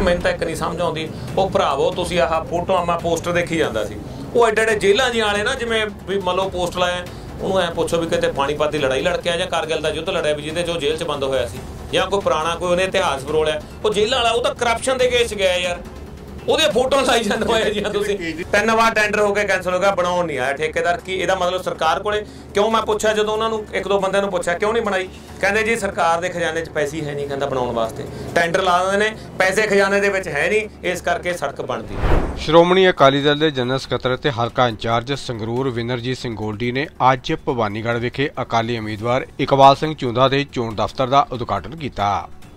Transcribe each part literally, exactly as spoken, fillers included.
ਮੈਨੂੰ ਤਾਂ ਇੱਕ नहीं समझ आती वो भरावो तुसीं आह फोटो मैं पोस्टर देखी जाता सी वो एडे एडे जेलों जी वाले ना जिवें भी मान लो पोस्ट लाया ਉਹਨੂੰ ਐ ਪੁੱਛੋ ਵੀ ਕਿਤੇ ਪਾਣੀਪਤ ਦੀ ਲੜਾਈ ਲੜ ਕੇ ਆ ਜਾਂ ਕਾਰਗਿਲ ਦਾ ਯੁੱਧ ਲੜਿਆ ਵੀ ਜਿਹਦੇ 'ਚ ਉਹ ਜੇਲ੍ਹ 'ਚ ਬੰਦ ਹੋਇਆ ਸੀ ਜਾਂ ਕੋਈ ਪੁਰਾਣਾ ਕੋਈ ਉਹਨੇ ਇਤਿਹਾਸ ਫਰੋਲਿਆ ਉਹ ਜੇਲ੍ਹ ਵਾਲਾ ਉਹ ਤਾਂ ਕਰਪਸ਼ਨ ਦੇ ਕੇਸ 'ਚ ਗਿਆ ਯਾਰ ਉਹਦੇ ਫੋਟੋ ਲਾਈ ਜਾਂਦੇ ਹੋਏ ਜੀ ਤੁਸੀਂ ਤਿੰਨ ਵਾਰ ਟੈਂਡਰ ਹੋ ਕੇ ਕੈਂਸਲ ਹੋ ਗਿਆ ਬਣਾਉਣ ਨਹੀਂ ਆਇਆ ਠੇਕੇਦਾਰ ਕੀ ਇਹਦਾ ਮਤਲਬ ਸਰਕਾਰ ਕੋਲੇ ਕਿਉਂ ਮੈਂ ਪੁੱਛਿਆ ਜਦੋਂ ਉਹਨਾਂ ਨੂੰ ਇੱਕ ਦੋ ਬੰਦਿਆਂ ਨੂੰ ਪੁੱਛਿਆ ਕਿਉਂ ਨਹੀਂ ਬਣਾਈ ਕਹਿੰਦੇ ਜੀ ਸਰਕਾਰ ਦੇ ਖਜ਼ਾਨੇ 'ਚ ਪੈਸੇ ਹੈ ਨਹੀਂ ਕਹਿੰਦਾ ਬਣਾਉਣ ਵਾਸਤੇ ਟੈਂਡਰ ਲਾ ਦਿੰਦੇ ਨੇ ਪੈਸੇ ਖਜ਼ਾਨੇ ਦੇ ਵਿੱਚ ਹੈ ਨਹੀਂ ਇਸ ਕਰਕੇ ਸੜਕ ਬਣਦੀ। ਸ਼੍ਰੋਮਣੀ ਅਕਾਲੀ ਦਲ ਦੇ ਜਨਰਲ ਸਕੱਤਰ ਅਤੇ ਹਲਕਾ ਇੰਚਾਰਜ ਸੰਗਰੂਰ ਵਿਨਰਜੀਤ ਸਿੰਘ ਗੋਲਡੀ ਨੇ ਅੱਜ ਭਵਾਨੀਗੜ੍ਹ ਵਿਖੇ ਅਕਾਲੀ ਉਮੀਦਵਾਰ ਇਕਬਾਲ ਸਿੰਘ ਝੂੰਦਾ ਦੇ ਚੋਣ ਦਫ਼ਤਰ ਦਾ ਉਦਘਾਟਨ ਕੀਤਾ।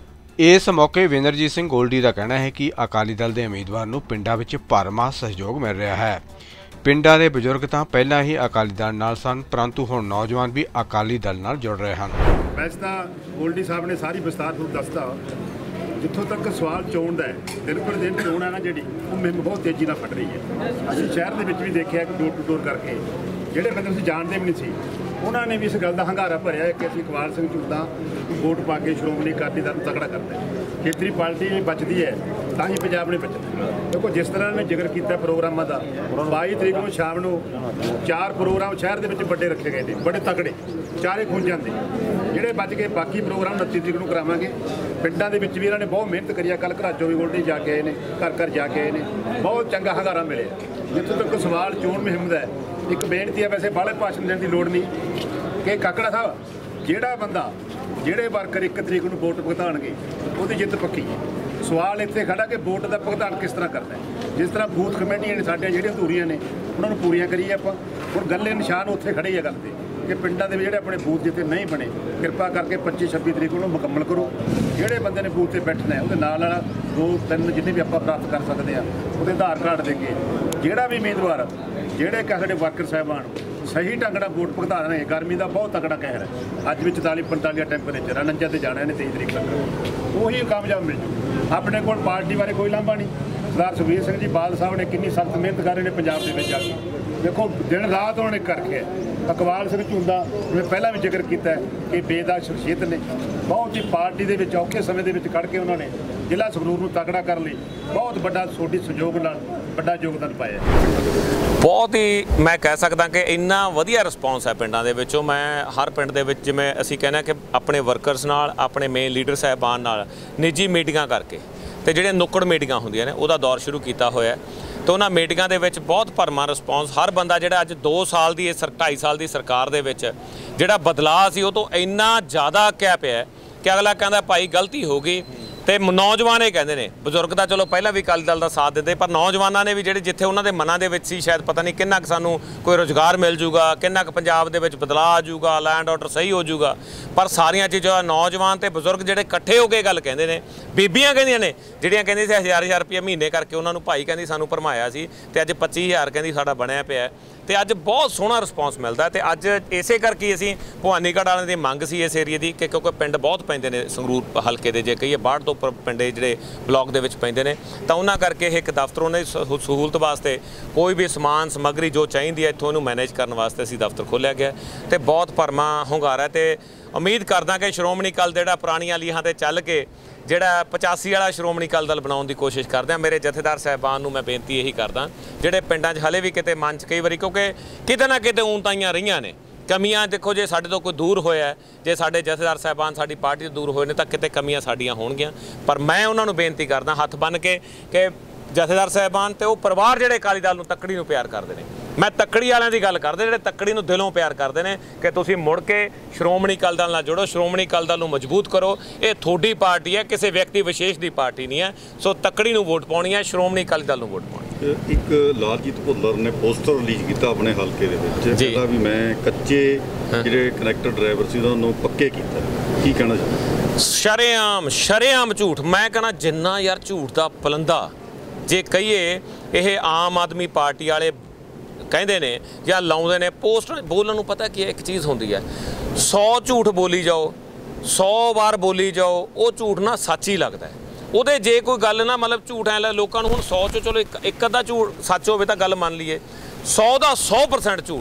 इस मौके विनरजीत सिंह गोल्डी का कहना है कि अकाली दल के उम्मीदवार नूं पिंडां विच भरमां सहयोग मिल रहा है। पिंडां दे बजुर्ग तां पहलां ही अकाली दल नाल सन परंतु हुण नौजवान भी अकाली दल नाल जुड़ रहे हैं। वैसे तां गोल्डी साहब ने सारी विस्तारपूर्वक दसता जिथों तक सवाल चोण का है दिन पर दिन चोण है ना जी वो मुहिम बहुत तेजी नाल फट रही है। असीं शहर दे विच भी देखिआ कि डोर टू डोर करके जिहड़े बंदे असीं जाणदे भी नहीं सी उन्होंने भी इस गल का हंगारा भरिया कि असीं इकबाल सिंह ਝੂੰਦਾ वोट पा के श्रोमणी अकाली दल तगड़ा करते हैं। खेतरी पार्टी बचती है तो ही पंजाब ने बचना। देखो जिस तरह ने जिक्र किया प्रोग्रामों का बाई तरीक को शाम को चार प्रोग्राम शहर के बड़े रखे गए थे बड़े तगड़े चारे खुंजां दे ਜਿਹੜੇ बच गए बाकी प्रोग्राम उनतीस तरीक को करावांगे। पिंडां दे विच भी इन्हां ने बहुत मेहनत करी कल घराचों भी गोल्डी जाके आए ने घर घर जाके आए ने बहुत चंगा हंगारा मिले। जितों तक सवाल चोण मुहिम दा एक बेनती है वैसे बाहले भाषण देने की लोड़ नहीं कि काकड़ा साहब जिहड़ा बंदा ਜਿਹੜੇ ਵਰਕਰ ਇੱਕ ਤਰੀਕ ਨੂੰ ਵੋਟ ਭੁਗਤਾਣਗੇ ਉਹਦੀ ਜਿੱਤ ਪੱਕੀ ਹੈ। ਸਵਾਲ ਇੱਥੇ ਖੜਾ ਕਿ ਵੋਟ ਦਾ ਭੁਗਤਾਨ ਕਿਸ ਤਰ੍ਹਾਂ ਕਰਨਾ ਹੈ। ਜਿਸ ਤਰ੍ਹਾਂ ਬੂਥ ਕਮੇਟੀਆਂ ਨੇ ਸਾਡੇ ਜਿਹੜੀਆਂ ਅਧੂਰੀਆਂ ਨੇ ਉਹਨਾਂ ਨੂੰ ਪੂਰੀਆਂ ਕਰੀਏ ਆਪਾਂ। ਹੁਣ ਗੱਲੇ ਨਿਸ਼ਾਨ ਉੱਥੇ ਖੜੇ ਆ ਗੱਲ ਤੇ ਕਿ ਪਿੰਡਾਂ ਦੇ ਜਿਹੜੇ ਆਪਣੇ ਬੂਥ ਜਿੱਥੇ ਨਹੀਂ ਬਣੇ ਕਿਰਪਾ ਕਰਕੇ ਪੱਚੀ ਛੱਬੀ ਤਰੀਕ ਨੂੰ ਮੁਕੰਮਲ ਕਰੋ। ਜਿਹੜੇ ਬੰਦੇ ਨੇ ਬੂਥ ਤੇ ਬੈਠਣਾ ਹੈ ਉਹਦੇ ਨਾਲ ਨਾਲ ਦੋ ਤਿੰਨ ਜਿੰਨੇ ਵੀ ਆਪਾਂ ਪ੍ਰਾਪਤ ਕਰ ਸਕਦੇ ਆ ਉਹਦੇ ਆਧਾਰ ਕਾਰਡ ਦੇ ਕੇ ਜਿਹੜਾ ਵੀ ਉਮੀਦਵਾਰ ਜਿਹੜੇ ਕਿ ਸਾਡੇ ਵਰਕਰ ਸਾਹਿਬਾਨ सही ढंग नाल वोट भुगता रहे। गर्मी का बहुत तगड़ा कहर है अज भी चौताली पंताली टैंपरेचर अनंजा से जाना इन्हें तेईस तरीक तक उही कामयाब मिल जू। अपने को पार्टी बारे कोई लांभा नहीं। सरदार सुखबीर सिंह जी बादल साहब ने कितनी सख्त मेहनत कर रहे हैं पंजाब के जाके देखो दिन रात उन्होंने कर रखे है। इकबाल सिंह ਝੂੰਦਾ मैं पहला भी जिक्र किया कि बेदाग शख्सियत ने बहुत ही पार्टी के औखे समय के खड़ के उन्होंने जिला संगरूर में तगड़ा कर ली बहुत बड़ा सोडी सहयोग नाल बड़ा योगदान पाया। बहुत ही मैं कह सकदा कि इन्ना वधिया रिस्पॉन्स है पिंडां दे विचों। मैं हर पिंड दे विच जिवें असीं कहने कि अपने वर्करस नाल अपने मेन लीडर साहिबान नाल निजी मीटिंगां करके ते जिहड़े नुक्कड़ मीटिंगां हुंदियां ने उहदा दौर शुरू कीता होया तो उन्हां मीटिंगां दे विच बहुत भरमां रिस्पॉन्स हर बंदा जिहड़ा अज दो साल दी ढाई साल दी सरकार दे विच जिहड़ा बदलाव सी उह तों इन्ना ज़्यादा क्या पिया कि अगला कहंदा भाई गलती हो गई। तो नौजवान ये कहते हैं बजुर्ग तो चलो पहला भी अकाली दल का साथ देते पर नौजवानों ने भी ਜਿਹੜੇ जिथे उन्होंने मनां दे विच सी शायद पता नहीं किन्ना कुछ सानू कोई रोज़गार मिल जूगा किन्ना कुछ पंजाब दे विच बदलाव आ जूगा लैंड ऑर्डर सही हो जूगा। पर सारियां चीज़ां नौजवान तो बजुर्ग ਜਿਹੜੇ इकट्ठे हो के गल कहते हैं बीबियां कहंदियां ने ਜਿਹੜੀਆਂ ਕਹਿੰਦੀ ਸੀ हज़ार हज़ार रुपया महीने करके उन्होंने भाई कहती सानू भरमाया सी ते अज पच्ची हज़ार कहती साडा बनया पिया तो अज बहुत सोहना रिस्पॉन्स मिलता है। तो अज इसे करके असीं भवानीगढ़ वालों की मंग सी इस एरिए की कि क्योंकि पिंड बहुत पैंदे ने संगरूर हल्के दे जे कहीए बाढ़ तो उपर पिंड जिहड़े ब्लॉक दे विच पैंदे ने तो उन्हां करके एक दफ्तर उन्हें सहूलत वास्ते कोई भी समान समग्री जो चाहिए है इत्थों मैनेज करने वास्ते असीं दफ्तर खोलिया गया तो बहुत भरमा हुंगारा है। तो उम्मीद करदा कि श्रोमणी अकाली दल पुरानियां लीहां ते चल के ਜਿਹੜਾ पचासी वाला श्रोमणी अकाली दल बनाउण दी कोशिश करदे मेरे जथेदार साहिबान नूं मैं बेनती यही करदा ਜਿਹੜੇ ਪਿੰਡਾਂ 'ਚ ਹਲੇ ਵੀ ਕਿਤੇ ਮਨ 'ਚ ਕਈ ਵਾਰੀ क्योंकि किते ना किते ऊंताइयां रहीਆਂ ने कमियां देखो जे साडे तो कोई दूर होया जे साडे जथेदार साहिबान साडी पार्टी तो दूर होए ने तां किते कमियां साडीਆਂ होणगीਆਂ। पर मैं उन्हां नूं बेनती करदा हੱਥ बन के कि जथेदार साहिबान ते वो परिवार ਜਿਹੜੇ अकाली दल नूं तकड़ी नूं प्यार करदे ने मैं तकड़ी वालिਆਂ ਦੀ ਗੱਲ करदे ਜਿਹੜੇ तकड़ी नूं दिलों प्यार करदे ने कि तुसीं मुड़ के श्रोमणी अकाली दल नाल जुड़ो श्रोमणी अकाली दल नूं मजबूत करो। ये थोड़ी पार्टी है किसी व्यक्ति विशेष की पार्टी नहीं है सो तकड़ी नूं वोट पाउणी है श्रोमणी अकाली दल नूं वोट पाउणी। एक लालजीत भुल्लर ने पोस्टर रिलीज़ किया अपने हल्के दे विच कहंदा भी मैं कच्चे जिहड़े कनैक्टर ड्राइवर सी उन्हां नूं पक्के कीता की कहना चाहुंदा। शरेआम शरेआम झूठ मैं कहना जिन्ना यार झूठ दा पलंदा जे कहिए ये आम आदमी पार्टी वाले कहते ने या लाउंदे ने पोस्टर बोलण नूं पता कि एक चीज़ होंदी है सौ झूठ बोली जाओ सौ बार बोली जाओ वो झूठ ना सच ही लगता है। ਉਹਦੇ जे कोई गल ना मतलब झूठ है लोगों को हुण सौ चो चलो एक एक अद्धा झूठ सच होवे तां गल मान लीए सौ का सौ परसेंट झूठ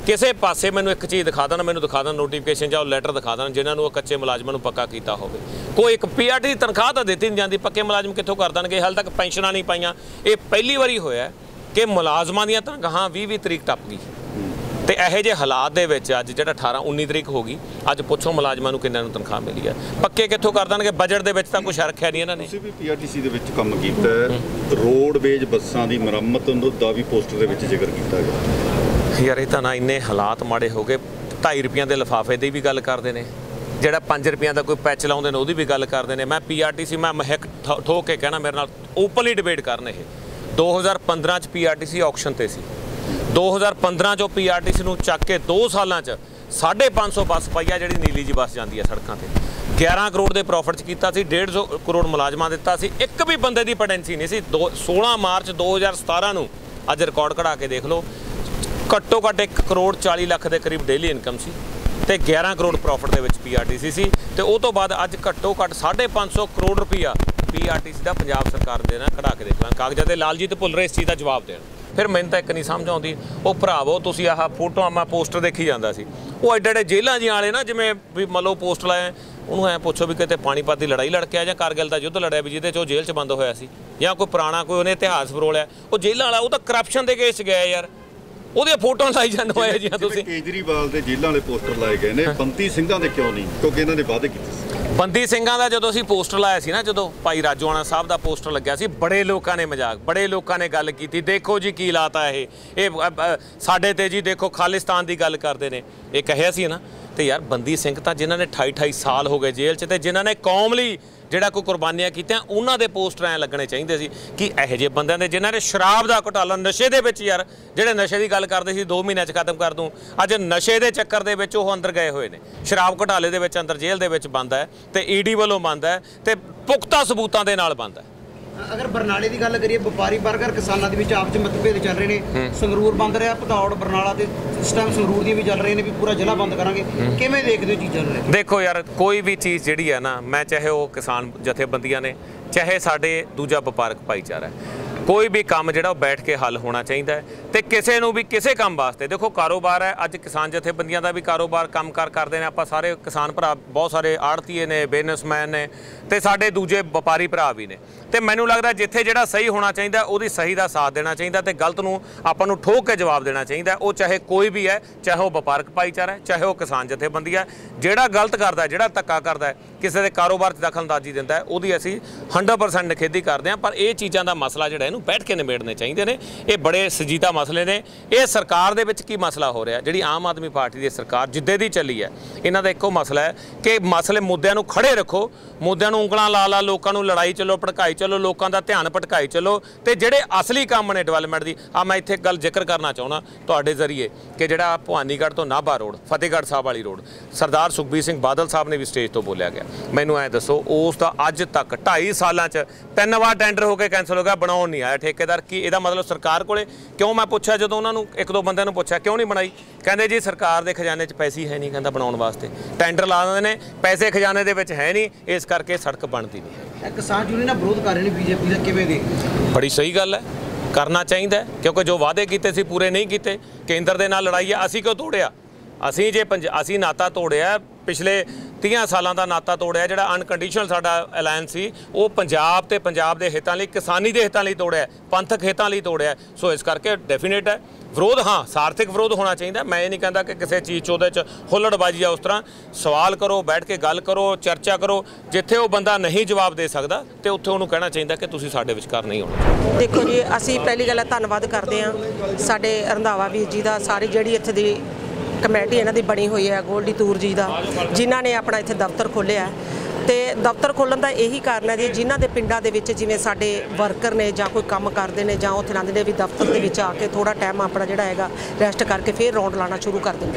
ਕਿਸੇ ਪਾਸੇ ਮੈਨੂੰ ਇੱਕ ਚੀਜ਼ ਦਿਖਾ ਦੇਣ, ਮੈਨੂੰ ਦਿਖਾ ਦੇਣ ਨੋਟੀਫਿਕੇਸ਼ਨ ਜਾਂ ਲੈਟਰ ਦਿਖਾ ਦੇਣ ਜਿਨ੍ਹਾਂ ਨੂੰ ਉਹ ਕੱਚੇ ਮੁਲਾਜ਼ਮਾਂ ਨੂੰ ਪੱਕਾ ਕੀਤਾ ਹੋਵੇ। ਕੋਈ ਇੱਕ ਪੀਆਰਟੀ ਦੀ ਤਨਖਾਹ ਤਾਂ ਦਿੱਤੀ ਨਹੀਂ ਜਾਂਦੀ, ਪੱਕੇ ਮੁਲਾਜ਼ਮ ਕਿੱਥੋਂ ਕਰ ਦੇਣਗੇ? ਹਾਲੇ ਤੱਕ ਪੈਨਸ਼ਨਾਂ ਨਹੀਂ ਪਾਈਆਂ। ਇਹ ਪਹਿਲੀ ਵਾਰੀ ਹੋਇਆ ਕਿ ਮੁਲਾਜ਼ਮਾਂ ਦੀਆਂ ਤਨਖਾਹਾਂ ਵੀਹ ਵੀਹ ਤਰੀਕ ਟੱਪ ਗਈ। ਤੇ ਇਹੋ ਜਿਹੇ ਹਾਲਾਤ ਦੇ ਵਿੱਚ ਅੱਜ ਜਿਹੜਾ ਅਠਾਰਾਂ ਉੱਨੀ ਤਰੀਕ ਹੋ ਗਈ, ਅੱਜ ਪੁੱਛੋ ਮੁਲਾਜ਼ਮਾਂ ਨੂੰ ਕਿੰਨਾਂ ਨੂੰ ਤਨਖਾਹ ਮਿਲੀ ਹੈ? ਪੱਕੇ ਕਿੱਥੋਂ ਕਰ ਦੇਣਗੇ? ਬਜਟ ਦੇ ਵਿੱਚ ਤਾਂ ਕੁਛ ਰੱਖਿਆ ਨਹੀਂ ਇਹਨਾਂ ਨੇ। ਤੁਸੀਂ ਵੀ ਪੀਆਰਟੀਸੀ ਦੇ ਵਿੱਚ ਕੰਮ ਕੀਤਾ ਹੈ, ਰੋਡਵੇਜ ਬੱਸਾਂ ਦੀ ਮੁਰੰਮਤ ਦਾ ਵੀ ਪੋਸਟਰ ਦੇ ਵਿੱਚ ਜ਼ਿਕਰ ਕੀਤਾ ਗਿਆ। ਯਾਰ ਇਹ ਤਾਂ ਨਾ ਇੰਨੇ ਹਾਲਾਤ ਮਾੜੇ ਹੋ ਗਏ, ਢਾਈ ਰੁਪਈਆਂ ਦੇ ਲਿਫਾਫੇ ਦੀ ਵੀ ਗੱਲ ਕਰਦੇ ਨੇ, ਜਿਹੜਾ ਪੰਜ ਰੁਪਈਆਂ ਦਾ ਕੋਈ ਪੈਚ ਲਾਉਂਦੇ ਨੇ ਉਹਦੀ ਵੀ ਗੱਲ ਕਰਦੇ ਨੇ। ਮੈਂ ਪੀਆਰਟੀਸੀ ਮੈਂ ਮਹਿਕ ਠੋਕ ਕੇ ਕਹਿਣਾ, ਮੇਰੇ ਨਾਲ ਓਪਨਲੀ ਡਿਬੇਟ ਕਰਨ। ਇਹ ਦੋ ਹਜ਼ਾਰ ਪੰਦਰਾਂ 'ਚ ਪੀਆਰਟੀਸੀ ਆਕਸ਼ਨ ਤੇ ਸੀ। ਦੋ ਹਜ਼ਾਰ ਪੰਦਰਾਂ 'ਚੋਂ ਪੀਆਰਟੀਸੀ ਨੂੰ ਚੱਕ ਕੇ ਦੋ ਸਾਲਾਂ 'ਚ ਸਾਢੇ ਪੰਜ ਸੌ ਬੱਸ ਪਾਈ ਆ, ਜਿਹੜੀ ਨੀਲੀ ਜੀ ਬੱਸ ਜਾਂਦੀ ਆ ਸੜਕਾਂ ਤੇ। ਗਿਆਰਾਂ ਕਰੋੜ ਦੇ ਪ੍ਰੋਫਿਟ 'ਚ ਕੀਤਾ ਸੀ, ਡੇਢ ਸੌ ਕਰੋੜ ਮੁਲਾਜ਼ਮਾਂ ਦਿੱਤਾ ਸੀ, ਇੱਕ ਵੀ ਬੰਦੇ ਦੀ ਪਟੈਂਸੀ ਨਹੀਂ ਸੀ। ਦੋ ਸੋਲਾਂ ਮਾਰਚ ਦੋ ਹਜ਼ਾਰ ਸਤਾਰਾਂ ਨੂੰ ਅੱਜ ਰਿਕਾਰਡ ਕਢਾ ਕੇ ਦੇਖ ਲਓ, ਘੱਟੋ ਘੱਟ ਇੱਕ ਕਰੋੜ ਚਾਲੀ ਲੱਖ ਦੇ ਕਰੀਬ ਡੇਲੀ ਇਨਕਮ ਸੀ ਤੇ ਗਿਆਰਾਂ ਕਰੋੜ ਪ੍ਰੋਫਿਟ ਦੇ ਵਿੱਚ ਪੀਆਰਟੀਸੀ ਸੀ। ਤੇ ਉਹ ਤੋਂ ਬਾਅਦ ਅੱਜ ਘੱਟੋ ਘੱਟ ਸਾਢੇ ਪੰਜ ਸੌ ਕਰੋੜ ਰੁਪਈਆ ਪੀਆਰਟੀਸੀ ਦਾ ਪੰਜਾਬ ਸਰਕਾਰ ਦੇ ਨਾਲ ਕਢਾ ਕੇ ਦੇਖ ਲਾਂ ਕਾਗਜ਼ਾਂ ਤੇ। ਲਾਲਜੀਤ ਭੁੱਲਰ ਇਸ ਚੀਜ਼ ਦਾ ਜਵਾਬ ਦੇਣ। ਫਿਰ ਮੈਨੂੰ ਤਾਂ ਇੱਕ ਨਹੀਂ ਸਮਝ ਆਉਂਦੀ, ਉਹ ਭਰਾਵੋ ਤੁਸੀਂ ਆਹ ਫੋਟੋਆਂ ਮੈਂ ਪੋਸਟਰ ਦੇਖੀ ਜਾਂਦਾ ਸੀ, ਉਹ ਐਡੇ ਐਡੇ ਜੇਲ੍ਹਾਂ ਜਿਹੀਆਂ ਵਾਲੇ ਨਾ, ਜਿਵੇਂ ਵੀ ਮੰਨ ਲਓ ਪੋਸਟਰ ਲਾਏ, ਉਹਨੂੰ ਐਂ ਪੁੱਛੋ ਵੀ ਕਿਤੇ ਪਾਣੀਪਤ ਦੀ ਲੜਾਈ ਲੜ ਕੇ ਆ ਜਾਂ ਕਾਰਗਿਲ ਦਾ ਯੁੱਧ ਲੜਿਆ ਵੀ ਜਿਹਦੇ 'ਚ ਉਹ ਜੇਲ੍ਹ 'ਚ ਬੰਦ ਹੋਇਆ ਸੀ, ਜਾਂ ਕੋਈ ਪੁਰਾਣਾ ਕੋਈ ਉਹਨੇ ਇਤਿਹਾਸ ਫਰੋਲਿਆ। ਉਹ ਜੇਲ੍ਹਾਂ ਵਾਲਾ ਉਹ ਤਾਂ ਕਰਪਸ਼ਨ ਦੇ ਕੇਸ 'ਚ ਗਿਆ ਯਾਰ, ਉਹਦੀਆਂ ਫੋਟੋਆਂ ਲਾਈ ਜਾਂਦੇ ਹੋਏ ਜਿਹਾ ਤੁਸੀਂ। ਕੇਜਰੀਵਾਲ ਦੇ ਜੇਲ੍ਹਾਂ ਵਾਲੇ ਪੋਸਟਰ ਲਾਏ ਗਏ ਨੇ, ਬੰਦੀ ਸਿੰਘਾਂ ਦੇ ਕਿਉਂ ਨਹੀਂ? ਕਿਉਂਕਿ ਇਹਨਾਂ ਨੇ ਵਾਅਦੇ ਕੀਤੇ ਸੀ। ਬੰਦੀ ਸਿੰਘਾਂ ਦਾ ਜਦੋਂ ਅਸੀਂ ਪੋਸਟਰ ਲਾਇਆ ਸੀ ਨਾ, ਜਦੋਂ ਭਾਈ ਰਾਜੋਆਣਾ ਸਾਹਿਬ ਦਾ ਪੋਸਟਰ ਲੱਗਿਆ ਸੀ, ਬੜੇ ਲੋਕਾਂ ਨੇ ਮਜ਼ਾਕ, ਬੜੇ ਲੋਕਾਂ ਨੇ ਗੱਲ ਕੀਤੀ, ਦੇਖੋ ਜੀ ਕੀ ਲਾਤਾ ਇਹ ਇਹ ਸਾਡੇ ਤੇ ਜੀ, ਦੇਖੋ ਖਾਲਿਸਤਾਨ ਦੀ ਗੱਲ ਕਰਦੇ ਨੇ, ਇਹ ਕਹਿਆ ਸੀ ਨਾ। ਤੇ ਯਾਰ ਬੰਦੀ ਸਿੰਘ ਤਾਂ ਜਿਨ੍ਹਾਂ ਨੇ ਅਠਾਈ ਅਠਾਈ ਸਾਲ ਹੋ ਗਏ ਜੇਲ੍ਹ 'ਚ, ਤੇ ਜਿਨ੍ਹਾਂ ਨੇ ਕੌਮ ਲਈ ਜਿਹੜਾ ਕੋਈ ਕੁਰਬਾਨੀਆਂ ਕੀਤੀਆਂ, ਉਹਨਾਂ ਦੇ ਪੋਸਟਰ ਐਂ ਲੱਗਣੇ ਚਾਹੀਦੇ ਸੀ ਕਿ ਇਹੋ ਜਿਹੇ ਬੰਦਿਆਂ ਦੇ ਜਿਨ੍ਹਾਂ ਨੇ ਸ਼ਰਾਬ ਦਾ ਘੁਟਾਲਾ, ਨਸ਼ੇ ਦੇ ਵਿੱਚ, ਯਾਰ ਜਿਹੜੇ ਨਸ਼ੇ ਦੀ ਗੱਲ ਕਰਦੇ ਸੀ ਦੋ ਮਹੀਨਿਆਂ 'ਚ ਖਤਮ ਕਰ ਦੂੰ, ਅੱਜ ਨਸ਼ੇ ਦੇ ਚੱਕਰ ਦੇ ਵਿੱਚ ਉਹ ਅੰਦਰ ਗਏ ਹੋਏ ਨੇ, ਸ਼ਰਾਬ ਘੁਟਾਲੇ ਦੇ ਵਿੱਚ ਅੰਦਰ ਜੇਲ੍ਹ ਦੇ ਵਿੱਚ ਬੰਦ ਹੈ, ਤੇ ਈਡੀ ਵੱਲੋਂ ਬੰਦ ਹੈ, ਤੇ ਪੁਖਤਾ ਸਬੂਤਾਂ ਦੇ ਨਾਲ ਬੰਦ ਹੈ। ਅਗਰ ਬਰਨਾਲੇ ਦੀ ਗੱਲ ਕਰੀਏ, ਵਪਾਰੀ ਵਰਗ ਔਰ ਕਿਸਾਨਾਂ ਦੇ ਵਿੱਚ ਆਪਸ ਵਿੱਚ ਮਤਭੇਦ ਚੱਲ ਰਹੇ ਨੇ। ਸੰਗਰੂਰ ਬੰਦ ਰਿਹਾ, ਭਦੌੜ, ਬਰਨਾਲਾ ਤੇ ਇਸ ਟਾਈਮ ਸੰਗਰੂਰ ਦੀਆਂ ਵੀ ਚੱਲ ਰਹੇ ਨੇ ਵੀ ਪੂਰਾ ਜ਼ਿਲ੍ਹਾ ਬੰਦ ਕਰਾਂਗੇ। ਕਿਵੇਂ ਦੇਖਦੇ ਹੋ ਚੀਜ਼ਾਂ ਨੂੰ? ਦੇਖੋ ਯਾਰ, ਕੋਈ ਵੀ ਚੀਜ਼ ਜਿਹੜੀ ਹੈ ਨਾ, ਮੈਂ ਚਾਹੇ ਉਹ ਕਿਸਾਨ ਜਥੇਬੰਦੀਆਂ ਨੇ, ਚਾਹੇ ਸਾਡੇ ਦੂਜਾ ਵਪਾਰਕ ਭਾਈਚਾਰਾ ਹੈ, ਕੋਈ ਵੀ ਕੰਮ ਜਿਹੜਾ ਉਹ ਬੈਠ ਕੇ ਹੱਲ ਹੋਣਾ ਚਾਹੀਦਾ ਹੈ। ਤੇ ਕਿਸੇ ਨੂੰ ਵੀ ਕਿਸੇ ਕੰਮ ਵਾਸਤੇ, ਦੇਖੋ ਕਾਰੋਬਾਰ ਹੈ, ਅੱਜ ਕਿਸਾਨ ਜਥੇਬੰਦੀਆਂ ਦਾ ਵੀ ਕਾਰੋਬਾਰ ਕੰਮ ਕਾਰ ਕਰਦੇ ਨੇ, ਆਪਾਂ ਸਾਰੇ ਕਿਸਾਨ ਭਰਾ, ਬਹੁਤ ਸਾਰੇ ਆੜਤੀਏ ਨੇ, ਬਿਜ਼ਨਸਮੈਨ ਨੇ, ਤੇ ਸਾਡੇ ਦੂਜੇ ਵਪਾਰੀ ਭਰਾ ਵੀ ਨੇ। ਤੇ ਮੈਨੂੰ ਲੱਗਦਾ ਜਿੱਥੇ ਜਿਹੜਾ ਸਹੀ ਹੋਣਾ ਚਾਹੀਦਾ ਉਹਦੀ ਸਹੀ ਦਾ ਸਾਥ ਦੇਣਾ ਚਾਹੀਦਾ, ਤੇ ਗਲਤ ਨੂੰ ਆਪਾਂ ਨੂੰ ਠੋਕ ਕੇ ਜਵਾਬ ਦੇਣਾ ਚਾਹੀਦਾ। ਉਹ ਚਾਹੇ ਕੋਈ ਵੀ ਹੈ, ਚਾਹੇ ਉਹ ਵਪਾਰਕ ਭਾਈਚਾਰਾ ਹੈ, ਚਾਹੇ ਉਹ ਕਿਸਾਨ ਜਥੇਬੰਦੀ ਹੈ। ਜਿਹੜਾ ਗਲਤ ਕਰਦਾ, ਜਿਹੜਾ ਧੱਕਾ ਕਰਦਾ, ਕਿਸੇ ਦੇ ਕਾਰੋਬਾਰ 'ਚ ਦਖਲਅੰਦਾਜ਼ੀ ਦਿੰਦਾ ਹੈ, ਉਹਦੀ ਅਸੀਂ ਹੰਡਰਡ ਪਰਸੈਂਟ ਨਿਖੇਧੀ ਕਰਦੇ ਹਾਂ। ਪਰ ਇਹ ਚੀਜ਼ਾਂ ਦਾ ਮਸਲਾ ਜਿਹੜਾ ਇਹਨੂੰ ਬੈਠ ਕੇ ਨਿਬੇੜਨੇ ਚਾਹੀਦੇ ਨੇ। ਇਹ ਬੜੇ ਸੰਜੀਦਾ ਮਸਲੇ ਨੇ। ਇਹ ਸਰਕਾਰ ਦੇ ਵਿੱਚ ਕੀ ਮਸਲਾ ਹੋ ਰਿਹਾ, ਜਿਹੜੀ ਆਮ ਆਦਮੀ ਪਾਰਟੀ ਦੀ ਸਰਕਾਰ ਜਿੱਦੇ ਦੀ ਚੱਲੀ ਹੈ, ਇਹਨਾਂ ਦਾ ਇੱਕੋ ਮਸਲਾ ਹੈ ਕਿ ਮਸਲੇ ਮੁੱਦਿਆਂ ਨੂੰ ਖੜੇ ਰੱਖੋ, ਮੁੱਦਿਆਂ ਨੂੰ ਉਂਗਲਾਂ ਲਾ ਲਾ, ਲੋਕਾਂ ਨੂੰ ਲੜਾਈ ਚੱਲੋ, ਭੜਕਾਈ ਚੱਲੋ, ਲੋਕਾਂ ਦਾ ਧਿਆਨ ਭਟਕਾਈ ਚੱਲੋ। ਤੇ ਜਿਹੜੇ ਅਸਲੀ ਕੰਮ ਨੇ ਡਿਵੈਲਪਮੈਂਟ ਦੀ, ਆ ਮੈਂ ਇੱਥੇ ਗੱਲ ਜ਼ਿਕਰ ਕਰਨਾ ਚਾਹੁੰਦਾ ਤੁਹਾਡੇ ਜ਼ਰੀਏ ਕਿ ਜਿਹੜਾ ਭਵਾਨੀਗੜ੍ਹ ਤੋਂ ਨਾਭਾ ਰੋਡ, ਫਤਿਹਗੜ੍ਹ ਸਾਹਿਬ ਵਾਲੀ ਰੋਡ, ਸਰਦਾਰ ਸੁਖਬੀਰ ਸਿੰਘ ਬਾਦਲ ਸਾਹਿਬ ਨੇ ਵੀ ਸਟੇਜ ਤੋਂ ਬੋਲਿਆ ਗਿਆ। ਮੈਨੂੰ ਐਂ ਦੱਸੋ, ਉਸ ਦਾ ਅੱਜ ਤੱਕ ਢਾਈ ਸਾਲਾਂ 'ਚ ਤਿੰਨ ਵਾਰ ਟੈਂਡਰ ਹੋ ਕੇ ਕੈਂਸਲ ਹੋ ਗਿਆ, ਬਣਾਉਣ ਨਹੀਂ ਆਇਆ ਠੇਕੇਦਾਰ। ਕੀ ਇਹਦਾ ਮਤਲਬ ਸਰਕਾਰ ਕੋਲੇ ਕਿਉਂ? ਮੈਂ ਪੁੱਛਿਆ ਜਦੋਂ ਉਹਨਾਂ ਨੂੰ, ਇੱਕ ਦੋ ਬੰਦਿਆਂ ਨੂੰ ਪੁੱਛਿਆ ਕਿਉਂ ਨਹੀਂ ਬਣਾਈ, ਕਹਿੰਦੇ ਜੀ ਸਰਕਾਰ ਦੇ ਖਜ਼ਾਨੇ 'ਚ ਪੈਸੇ ਹੈ ਨਹੀਂ, ਕਹਿੰਦਾ ਬਣਾਉਣ ਵਾਸਤੇ। ਟੈਂਡਰ ਲਾ ਦਿੰਦੇ ਨੇ, ਪੈਸੇ ਖਜ਼ਾਨੇ ਦੇ ਵਿੱਚ ਹੈ ਨਹੀਂ, ਇਸ ਕਰਕੇ ਸੜਕ ਬਣਦੀ ਨਹੀਂ ਹੈ। ਕਿਸਾਨ ਯੂਨੀਅਨ ਵਿਰੋਧ ਕਰ ਰਹੇ ਨੇ ਬੀਜੇਪੀ ਦਾ, ਕਿਵੇਂ ਦੇ? ਬੜੀ ਸਹੀ ਗੱਲ ਹੈ, ਕਰਨਾ ਚਾਹੀਦਾ, ਕਿਉਂਕਿ ਜੋ ਵਾਅਦੇ ਕੀਤੇ ਸੀ ਪੂਰੇ ਨਹੀਂ ਕੀਤੇ। ਕੇਂਦਰ ਦੇ ਨਾਲ ਲੜਾਈ ਆ, ਅਸੀਂ ਕਿਉਂ ਤੋੜਿਆ? ਅਸੀਂ ਜੇ ਪੰਜ ਅਸੀਂ ਨਾਤਾ ਤੋੜਿਆ, ਪਿਛਲੇ ਤੀਹਾਂ ਸਾਲਾਂ ਦਾ ਨਾਤਾ ਤੋੜਿਆ, ਜਿਹੜਾ ਅਨਕੰਡੀਸ਼ਨਲ ਸਾਡਾ ਅਲਾਇੰਸ ਸੀ, ਉਹ ਪੰਜਾਬ ਤੇ ਪੰਜਾਬ ਦੇ ਹਿੱਤਾਂ ਲਈ, ਕਿਸਾਨੀ ਦੇ ਹਿੱਤਾਂ ਲਈ ਤੋੜਿਆ, ਪੰਥਕ ਹਿੱਤਾਂ ਲਈ ਤੋੜਿਆ। ਸੋ ਇਸ ਕਰਕੇ ਡੈਫੀਨੇਟ ਹੈ ਵਿਰੋਧ, ਹਾਂ ਸਾਰਥਿਕ ਵਿਰੋਧ ਹੋਣਾ ਚਾਹੀਦਾ। ਮੈਂ ਇਹ ਨਹੀਂ ਕਹਿੰਦਾ ਕਿ ਕਿਸੇ ਚੀਜ਼ 'ਚ ਉਹਦੇ 'ਚ ਹੁੱਲੜਬਾਜ਼ੀ ਆ। ਉਸ ਤਰ੍ਹਾਂ ਸਵਾਲ ਕਰੋ, ਬੈਠ ਕੇ ਗੱਲ ਕਰੋ, ਚਰਚਾ ਕਰੋ। ਜਿੱਥੇ ਉਹ ਬੰਦਾ ਨਹੀਂ ਜਵਾਬ ਦੇ ਸਕਦਾ ਤੇ ਉੱਥੇ ਉਹਨੂੰ ਕਹਿਣਾ ਚਾਹੀਦਾ ਕਿ ਤੁਸੀਂ ਸਾਡੇ ਵਿਚਕਾਰ ਨਹੀਂ ਆਉਣਾ। ਦੇਖੋ ਜੀ, ਅਸੀਂ ਪਹਿਲੀ ਗੱਲ ਧੰਨਵਾਦ ਕਰਦੇ ਹਾਂ ਸਾਡੇ ਰੰਧਾਵਾ ਵੀਰ ਜੀ ਦਾ, ਸਾਰੀ ਜਿਹੜੀ ਇੱਥੇ ਦੀ ਕਮੇਟੀ ਇਹਨਾਂ ਦੀ ਬਣੀ ਹੋਈ ਹੈ, ਗੋਲਡੀ ਤੂਰ ਜੀ ਦਾ, ਜਿਨ੍ਹਾਂ ਨੇ ਆਪਣਾ ਇੱਥੇ ਦਫ਼ਤਰ ਖੋਲ੍ਹਿਆ। ਤੇ ਦਫ਼ਤਰ ਖੋਲ੍ਹਣ ਦਾ ਇਹੀ ਕਾਰਨ ਹੈ ਜੀ, ਜਿਨ੍ਹਾਂ ਦੇ ਪਿੰਡਾਂ ਦੇ ਵਿੱਚ ਜਿਵੇਂ ਸਾਡੇ ਵਰਕਰ ਨੇ ਜਾਂ ਕੋਈ ਕੰਮ ਕਰਦੇ ਨੇ ਜਾਂ ਉੱਥੇ ਰਹਿੰਦੇ ਨੇ, ਵੀ ਦਫ਼ਤਰ ਦੇ ਵਿੱਚ ਆ ਕੇ ਥੋੜਾ ਟਾਈਮ ਆਪਣਾ ਜਿਹੜਾ ਹੈਗਾ ਰੈਸਟ ਕਰਕੇ ਫਿਰ ਰੌਂਡ ਲਾਉਣਾ ਸ਼ੁਰੂ ਕਰ ਦਿੰਦੇ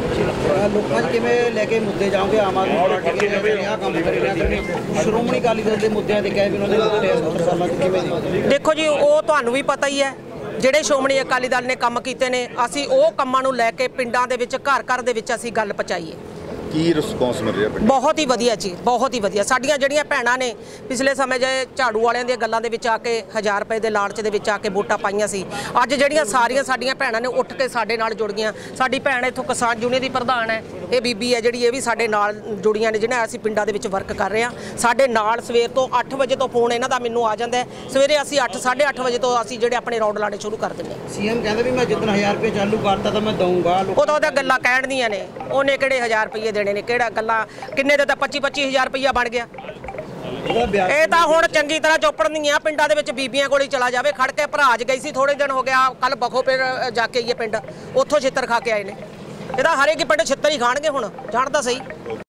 ਨੇ। ਲੋਕਾਂ 'ਚ ਕਿਵੇਂ ਲੈ ਕੇ ਮੁੱਦੇ ਜਾਓਗੇ? ਆਮ ਆਦਮੀ ਪਾਰਟੀ ਨੇ ਆਹ ਕੰਮ ਕਰੇ ਨੇ, ਸ਼੍ਰੋਮਣੀ ਅਕਾਲੀ ਦਲ ਦੇ ਮੁੱਦਿਆਂ ਤੇ ਕਹਿ ਵੀ ਉਹਨਾਂ ਨੇ ਸੱਤਰ ਸਾਲਾਂ 'ਚ ਕਿਵੇਂ ਦੇ? ਦੇਖੋ ਜੀ, ਉਹ ਤੁਹਾਨੂੰ ਵੀ ਪਤਾ ਹੀ ਹੈ, ਜਿਹੜੇ ਸ਼੍ਰੋਮਣੀ ਅਕਾਲੀ ਦਲ ਨੇ ਕੰਮ ਕੀਤੇ ਨੇ, ਅਸੀਂ ਉਹ ਕੰਮਾਂ ਨੂੰ ਲੈ ਕੇ ਪਿੰਡਾਂ ਦੇ ਵਿੱਚ, ਘਰ ਘਰ ਦੇ ਵਿੱਚ ਅਸੀਂ ਗੱਲ ਪਹੁੰਚਾਈਏ। ਕੀ ਰਿਸਪੌਂਸ ਮਿਲ ਰਿਹਾ ਪਿੰਡ? ਬਹੁਤ ਹੀ ਵਧੀਆ ਜੀ, ਬਹੁਤ ਹੀ ਵਧੀਆ। ਸਾਡੀਆਂ ਜਿਹੜੀਆਂ ਭੈਣਾਂ ਨੇ ਪਿਛਲੇ ਸਮੇਂ ਜੇ ਝਾੜੂ ਵਾਲਿਆਂ ਦੀਆਂ ਗੱਲਾਂ ਦੇ ਵਿੱਚ ਆ ਕੇ ਹਜ਼ਾਰ ਰੁਪਏ ਦੇ ਲਾਲਚ ਦੇ ਵਿੱਚ ਆ ਕੇ ਵੋਟਾਂ ਪਾਈਆਂ ਸੀ, ਅੱਜ ਜਿਹੜੀਆਂ ਸਾਰੀਆਂ ਸਾਡੀਆਂ ਭੈਣਾਂ ਨੇ ਉੱਠ ਕੇ ਸਾਡੇ ਨਾਲ ਜੁੜ ਗਈਆਂ। ਸਾਡੀ ਭੈਣ ਇੱਥੋਂ ਕਿਸਾਨ ਯੂਨੀਅਨ ਦੀ ਪ੍ਰਧਾਨ ਹੈ, ਇਹ ਬੀਬੀ ਹੈ ਜਿਹੜੀ, ਇਹ ਵੀ ਸਾਡੇ ਨਾਲ ਜੁੜੀਆਂ ਨੇ, ਜਿਹਨਾਂ ਅਸੀਂ ਪਿੰਡਾਂ ਦੇ ਵਿੱਚ ਵਰਕ ਕਰ ਰਹੇ ਹਾਂ। ਸਾਡੇ ਨਾਲ ਸਵੇਰ ਤੋਂ ਅੱਠ ਵਜੇ ਤੋਂ ਫੋਨ ਇਹਨਾਂ ਦਾ ਮੈਨੂੰ ਆ ਜਾਂਦਾ ਹੈ, ਸਵੇਰੇ ਅਸੀਂ ਅੱਠ ਸਾਢੇ ਅੱਠ ਵਜੇ ਤੋਂ ਅਸੀਂ ਜਿਹੜੇ ਆਪਣੇ ਰੌਂਡ ਲਾਣੇ ਸ਼ੁਰੂ ਕਰ ਦਿੰਦੇ ਹਾਂ। ਸੀਐਮ ਕਹਿੰਦੇ ਵੀ ਮੈਂ ਜਿੱਦਣ ਹਜ਼ਾਰ ਰੁਪਏ ਚਾਲੂ ਕਰਤਾ ਤਾਂ ਮੈਂ ਦਊਂਗਾ। ਉਹ ਤਾਂ ਉਹਦਾ ਗੱਲਾਂ ਕਹਿਣ ਦੀਆਂ ਨੇ, ਉਹਨੇ ਕਿਹੜੇ ਹਜ਼ਾਰ ਰੁਪਏ ਦੇਣੇ ਨੇ, ਕਿਹੜਾ ਗੱਲਾਂ, ਕਿੰਨੇ ਦੇ ਤਾਂ ਪੱਚੀ ਪੱਚੀ ਹਜ਼ਾਰ ਰੁਪਈਆ ਬਣ ਗਿਆ। ਇਹ ਤਾਂ ਹੁਣ ਚੰਗੀ ਤਰ੍ਹਾਂ ਚੋਪੜਨੀਆਂ ਪਿੰਡਾਂ ਦੇ ਵਿੱਚ ਬੀਬੀਆਂ ਕੋਲ ਹੀ ਚਲਾ ਜਾਵੇ। ਖੜ ਕੇ ਭਰਾਜ ਗਈ ਸੀ ਥੋੜੇ ਦਿਨ ਹੋ ਗਿਆ, ਕੱਲ ਬਖੋਪੁਰ ਜਾ ਕੇ ਆਈਏ ਪਿੰਡ, ਉੱਥੋਂ ਛਿੱਤਰ ਖਾ ਕੇ ਆਏ ਨੇ। ਇਹਦਾ ਹਰੇਕ ਪਿੰਡ ਛਿੱਤਰ ਹੀ ਖਾਣਗੇ ਹੁਣ, ਜਾਣਦਾ ਸਹੀ।